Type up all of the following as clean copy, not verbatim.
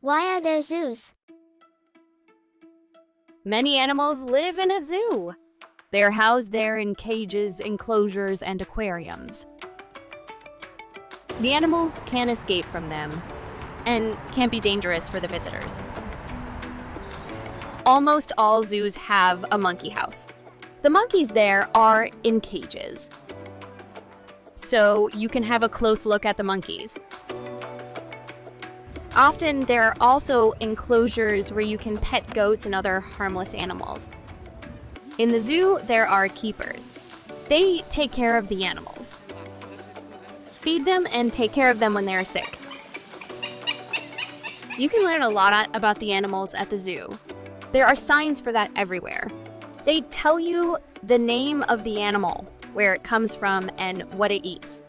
Why are there zoos? Many animals live in a zoo. They're housed there in cages, enclosures, and aquariums. The animals can't escape from them and can be dangerous for the visitors. Almost all zoos have a monkey house. The monkeys there are in cages, so you can have a close look at the monkeys. Often there are also enclosures where you can pet goats and other harmless animals. In the zoo, there are keepers. They take care of the animals, feed them, and take care of them when they're sick. You can learn a lot about the animals at the zoo. There are signs for that everywhere. They tell you the name of the animal, where it comes from, and what it eats.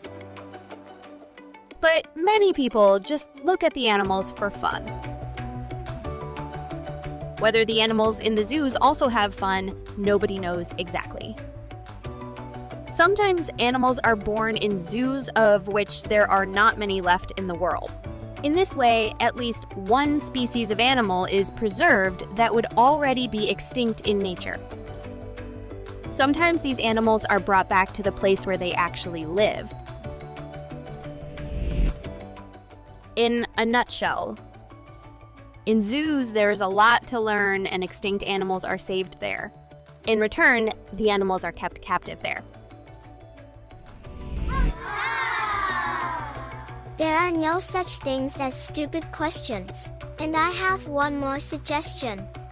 But many people just look at the animals for fun. Whether the animals in the zoos also have fun, nobody knows exactly. Sometimes animals are born in zoos of which there are not many left in the world. In this way, at least one species of animal is preserved that would already be extinct in nature. Sometimes these animals are brought back to the place where they actually live. In a nutshell, in zoos, there's a lot to learn and extinct animals are saved there. In return, the animals are kept captive there. There are no such things as stupid questions. And I have one more suggestion.